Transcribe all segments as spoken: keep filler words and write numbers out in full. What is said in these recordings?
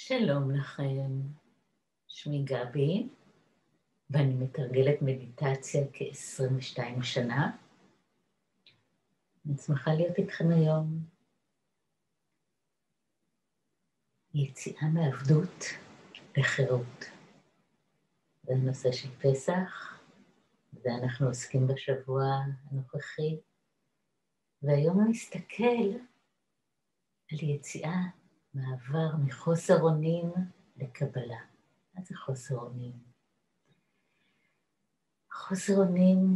שלום לכם, שמי גבי, ואני מתרגלת מדיטציה כ-עשרים ושתיים שנה. אני שמחה להיות איתכם היום. יציאה מעבדות לחירות. זה הנושא של פסח, זה אנחנו עוסקים בשבוע הנוכחי, והיום נסתכל על יציאה, מעבר מחוסר אונים לקבלה. מה זה חוסר אונים? חוסר אונים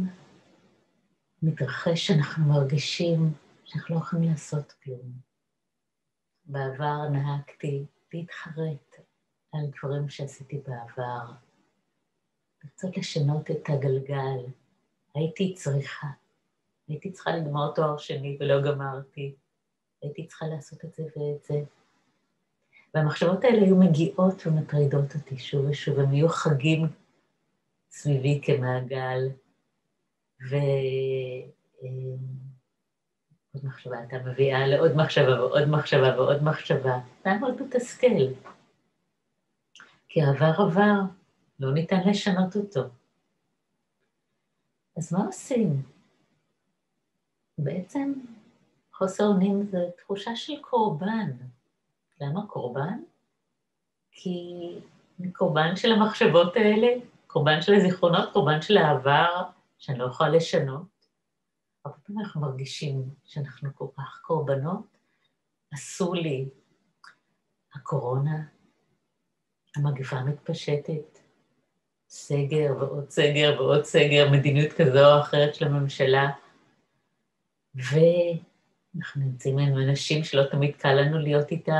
מתרחש שאנחנו מרגישים שאנחנו לא יכולים לעשות כלום. בעבר נהגתי להתחרט על דברים שעשיתי בעבר, לרצות לשנות את הגלגל. הייתי צריכה, הייתי צריכה לגמור תואר שני ולא גמרתי, הייתי צריכה לעשות את זה ואת זה. והמחשבות האלה היו מגיעות ומטרידות אותי שוב ושוב, הם היו חגים סביבי כמעגל, ועוד מחשבה הייתה מביאה לעוד מחשבה ועוד מחשבה ועוד מחשבה. זה היה מאוד מתסכל, כי העבר עבר, לא ניתן לשנות אותו. אז מה עושים? בעצם חוסר אונים זה תחושה של קורבן. למה קורבן? כי קורבן של המחשבות האלה, קורבן של הזיכרונות, קורבן של העבר, שאני לא יכולה לשנות. אבל פתאום אנחנו מרגישים שאנחנו כל כך קורבנות, עשו לי הקורונה, המגפה המתפשטת, סגר ועוד סגר ועוד סגר, מדיניות כזו או אחרת של הממשלה, ואנחנו נמצאים עם אנשים שלא תמיד קל לנו להיות איתם,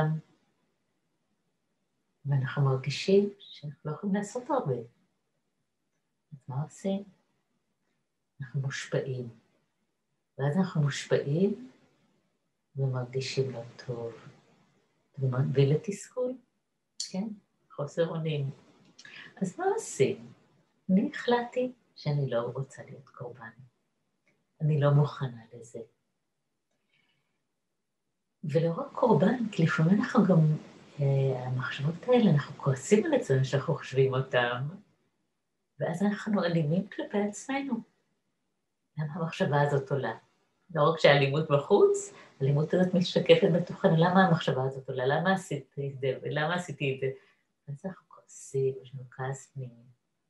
ואנחנו מרגישים שאנחנו לא יכולים לעשות הרבה. אז מה עושים? אנחנו מושפעים. ואז אנחנו מושפעים ומרגישים לא טוב. ומוביל לתסכול, כן? חוסר אונים. אז מה עושים? אני החלטתי שאני לא רוצה להיות קורבן. אני לא מוכנה לזה. ולא רק קורבן, כי לפעמים אנחנו גם, אה, המחשבות האלה, אנחנו כועסים על עצמנו שאנחנו חושבים אותם, ואז אנחנו אלימים כלפי עצמנו. למה המחשבה הזאת עולה? לא רק שהאלימות בחוץ, האלימות הזאת משתקפת בתוכנו. למה המחשבה הזאת עולה? למה עשיתי את זה? ולמה עשיתי את זה? אז אנחנו כועסים, יש לנו כעס פנימי.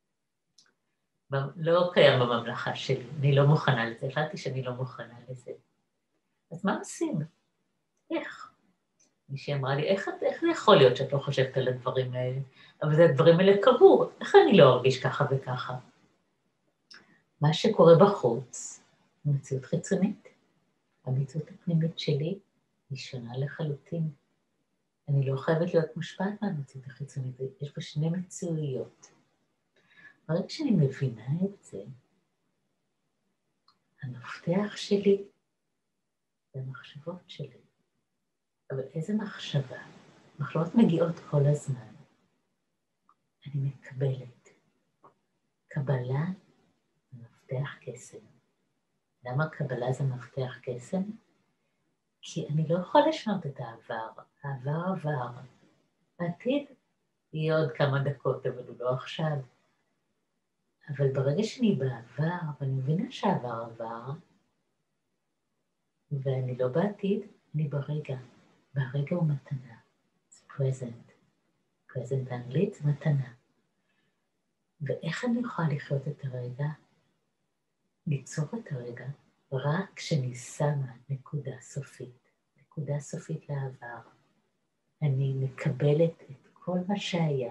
לא קיים בממלכה שלי, אני לא מוכנה לזה, החלטתי שאני לא מוכנה לזה. אז מה עושים? איך? מישהי אמרה לי, איך, איך זה יכול להיות שאת לא חושבת על הדברים האלה? אבל זה הדברים האלה קרו, איך אני לא ארגיש ככה וככה? מה שקורה בחוץ, היא מציאות חיצונית. המציאות הפנימית שלי היא שונה לחלוטין. אני לא חייבת להיות מושפעת מהמציאות החיצונית, יש בה שני מציאויות. רק כשאני מבינה את זה, המפתח שלי זה המחשבות שלי. אבל איזה מחשבה? מחשבות מגיעות כל הזמן. אני מקבלת. קבלה זה מפתח קסם. למה קבלה זה מפתח קסם? כי אני לא יכולה לשנות את העבר. העבר עבר. העתיד יהיה עוד כמה דקות, אבל הוא לא עכשיו. אבל ברגע שאני בעבר, ואני מבינה שהעבר עבר, ואני לא בעתיד, אני ברגע. ברגע הוא מתנה. זה present. present באנגלית זה מתנה. ואיך אני יכולה לחיות את הרגע? ליצור את הרגע, רק כשאני שמה נקודה סופית. נקודה סופית לעבר. אני מקבלת את כל מה שהיה,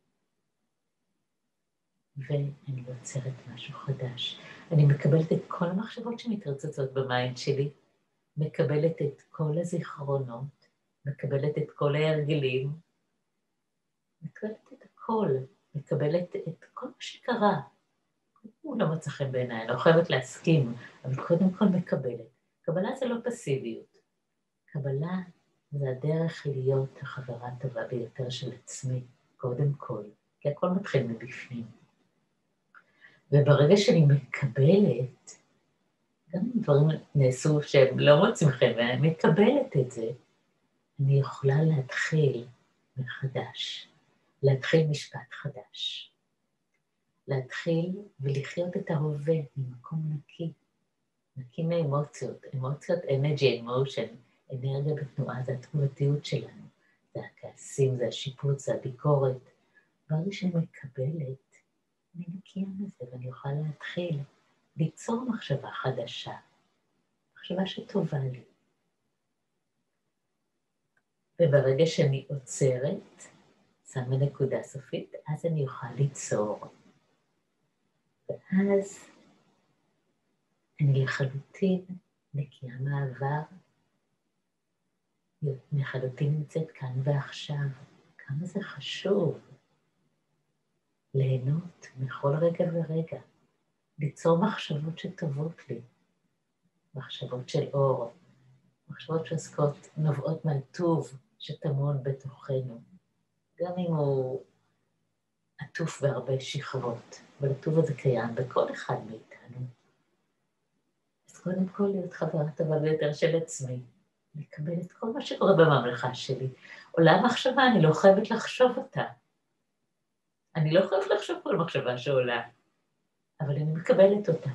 ואני יוצרת משהו חדש. אני מקבלת את כל המחשבות שמתרצצות במיינד שלי, מקבלת את כל הזיכרונות, מקבלת את כל ההרגלים, מקבלת את הכל, מקבלת את כל מה שקרה. הוא לא מצא חן בעיניי, אני לא חייבת להסכים, אבל קודם כל מקבלת. קבלה זה לא פסיביות. קבלה זה הדרך להיות החברה הטובה ביותר של עצמי, קודם כל, כי הכל מתחיל מבפנים. וברגע שאני מקבלת, גם אם דברים נעשו שהם לא מוצאים חן, ואני מקבלת את זה, אני יכולה להתחיל מחדש, להתחיל משפט חדש, להתחיל ולחיות את ההווה ממקום נקי, נקי מאמוציות, אמוציות, energy, emotion, אנרגיה בתנועה, זה התגובתיות שלנו, זה הכעסים, זה השיפוט, זה הביקורת. ברגע שאני מקבלת, אני נקייה מזה ואני אוכל להתחיל ליצור מחשבה חדשה, מחשבה שטובה לי. וברגע שאני עוצרת, שמה נקודה סופית, אז אני אוכל ליצור. ואז אני לחלוטין נקייה מעבר, לחלוטין נמצאת כאן ועכשיו. כמה זה חשוב ליהנות מכל רגע ורגע, ליצור מחשבות שטובות לי, מחשבות של אור, מחשבות שעסקות נובעות מהטוב שטמון בתוכנו, גם אם הוא עטוף בהרבה שכבות, אבל הטוב הזה קיים בכל אחד מאיתנו. אז קודם כל להיות חברה טובה ביותר של עצמי, לקבל את כל מה שקורה בממלכה שלי. עולה מחשבה, אני לא חייבת לחשוב אותה. אני לא חייבת לחשוב כל מחשבה שעולה, אבל אני מקבלת אותה.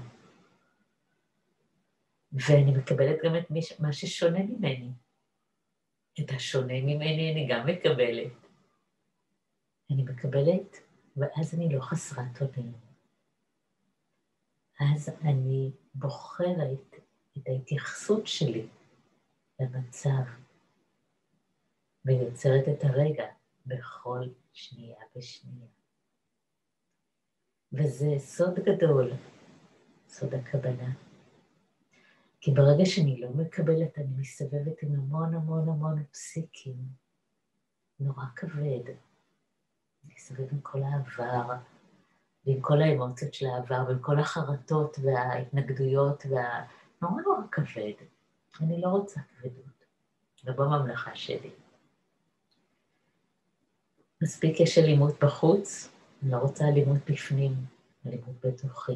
ואני מקבלת גם את מה ששונה ממני. את השונה ממני אני גם מקבלת. אני מקבלת, ואז אני לא חסרת אונים. אז אני בוחרת את ההתייחסות שלי למצב, ויוצרת את הרגע בכל שנייה ושנייה. וזה סוד גדול, סוד הכוונה. כי ברגע שאני לא מקבלת, אני מסתובבת עם המון המון המון פסיקים, נורא כבד. אני מסתובבת עם כל העבר, ועם כל האמוציות של העבר, ועם כל החרטות וההתנגדויות, והנורא נורא כבד. אני לא רוצה כבדות, ובממלכה שלי. מספיק יש אלימות בחוץ, אני לא רוצה אלימות בפנים, אלימות בתוכי.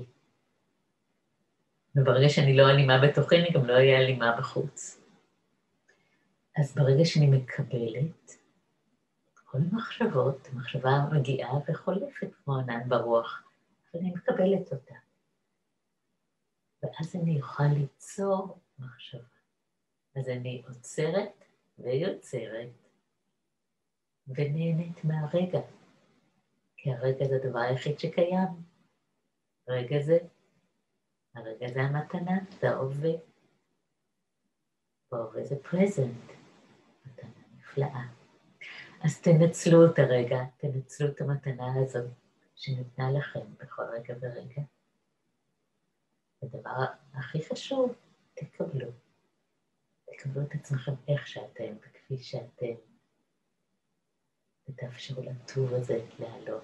וברגע שאני לא אלימה בתוכי, אני גם לא אהיה אלימה בחוץ. אז ברגע שאני מקבלת, כל המחשבות, המחשבה מגיעה וחולפת כמו ענן ברוח, אבל אני מקבלת אותה. ואז אני אוכל ליצור מחשבה. אז אני עוצרת ויוצרת, ונהנית מהרגע. כי הרגע זה הדבר היחיד שקיים. הרגע זה, הרגע זה המתנה, זה ההווה. בהווה זה פרזנט, מתנה נפלאה. אז תנצלו את הרגע, תנצלו את המתנה הזאת שניתנה לכם בכל רגע ורגע. הדבר הכי חשוב, תקבלו. תקבלו את עצמכם איך שאתם וכפי שאתם. ותאפשרו לטוב הזה לעלות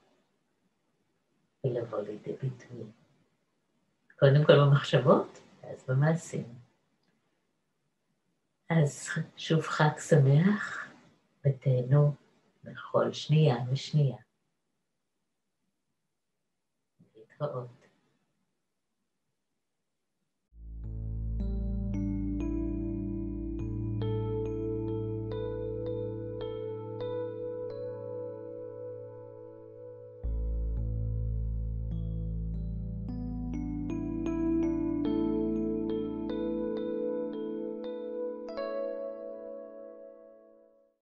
ולבוא לידי ביטוי. קודם כל במחשבות, אז במעשים. אז שוב חג שמח, ותהנו בכל שנייה ושנייה. להתראות.